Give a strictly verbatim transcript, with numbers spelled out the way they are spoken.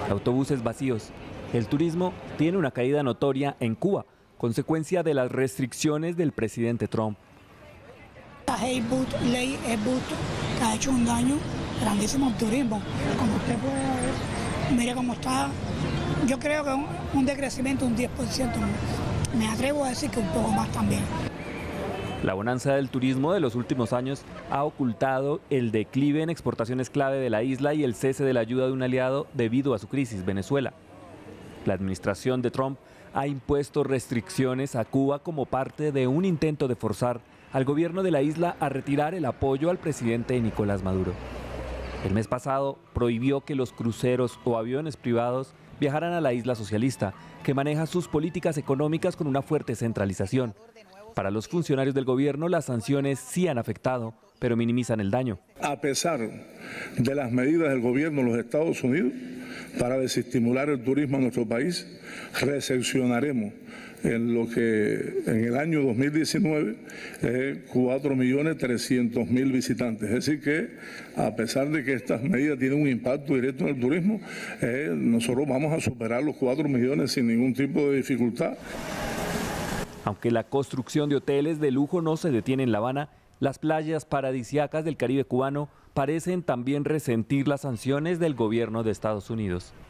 autobuses vacíos. El turismo tiene una caída notoria en Cuba, consecuencia de las restricciones del presidente Trump. La ley Airbus ha hecho un daño grandísimo al turismo. Como usted puede ver, mire cómo está. Yo creo que un, un decrecimiento de un diez por ciento. Me atrevo a decir que un poco más también. La bonanza del turismo de los últimos años ha ocultado el declive en exportaciones clave de la isla y el cese de la ayuda de un aliado debido a su crisis, Venezuela. La administración de Trump ha impuesto restricciones a Cuba como parte de un intento de forzar al gobierno de la isla a retirar el apoyo al presidente Nicolás Maduro. El mes pasado prohibió que los cruceros o aviones privados viajaran a la isla socialista, que maneja sus políticas económicas con una fuerte centralización. Para los funcionarios del gobierno, las sanciones sí han afectado, pero minimizan el daño. A pesar de las medidas del gobierno de los Estados Unidos para desestimular el turismo a nuestro país, recepcionaremos en lo que en el año dos mil diecinueve eh, cuatro millones trescientos mil visitantes. Es decir que a pesar de que estas medidas tienen un impacto directo en el turismo, eh, nosotros vamos a superar los cuatro millones sin ningún tipo de dificultad. Aunque la construcción de hoteles de lujo no se detiene en La Habana, las playas paradisíacas del Caribe cubano parecen también resentir las sanciones del gobierno de Estados Unidos.